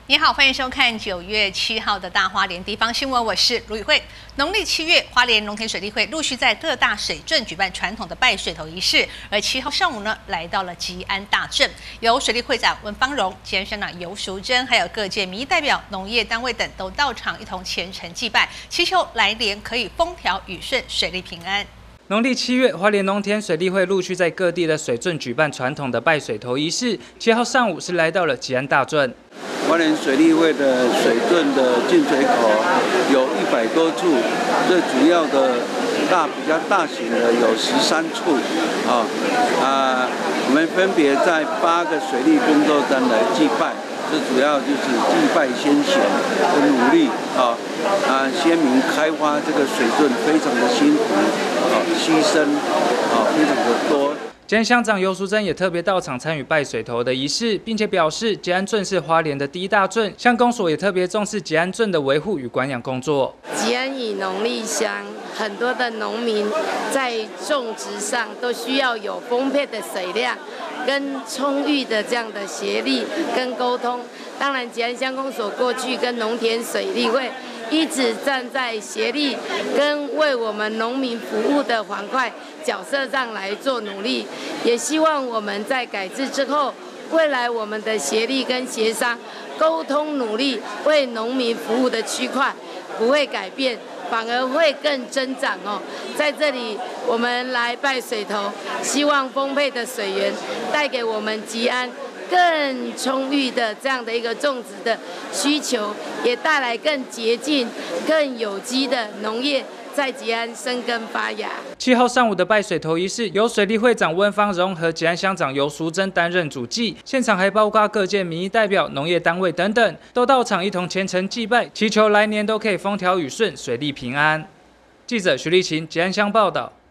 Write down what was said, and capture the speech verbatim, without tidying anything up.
你好，欢迎收看九月七号的大花莲地方新闻，我是卢宇慧。农历七月，花莲农田水利会陆续在各大水镇举办传统的拜水头仪式，而七号上午呢，来到了吉安大镇，由水利会长温芳荣、吉安乡长游淑珍，还有各界民意代表、农业单位等都到场一同虔诚祭拜，祈求来年可以风调雨顺、水利平安。 农历七月，花莲农田水利会陆续在各地的水镇举办传统的拜水头仪式。七号上午是来到了吉安大镇。 花莲水利会的水镇的进水口有一百多处，最主要的大比较大型的有十三处，啊啊，我们分别在八个水利工作站来祭拜。最主要就是祭拜先贤的努力啊啊，先民开发这个水镇非常的辛苦啊，牺牲啊非常的多。 吉安乡长游淑珍也特别到场参与拜水头的仪式，并且表示吉安镇是花莲的第一大镇，乡公所也特别重视吉安镇的维护与管养工作。 吉安以农立乡，很多的农民在种植上都需要有丰沛的水量跟充裕的这样的协力跟沟通。当然，吉安乡公所过去跟农田水利会一直站在协力跟为我们农民服务的环块角色上来做努力，也希望我们在改制之后，未来我们的协力跟协商、沟通努力为农民服务的区块不会改变，反而会更增长哦。在这里，我们来拜水头，希望丰沛的水源带给我们吉安更充裕的这样的一个种植的需求，也带来更洁净、更有机的农业在吉安生根发芽。 七号上午的拜水头仪式，由水利会长温芳荣和吉安乡长游淑珍担任主祭，现场还包括各界民意代表、农业单位等等，都到场一同虔诚祭拜，祈求来年都可以风调雨顺、水利平安。记者徐立琴，吉安乡报道。